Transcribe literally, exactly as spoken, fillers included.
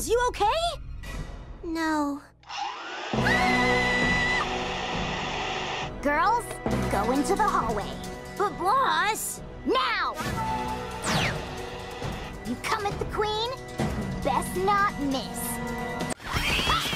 Girls, you okay? No. Girls, go into the hallway. But boss... Now! You come at the queen, best not miss.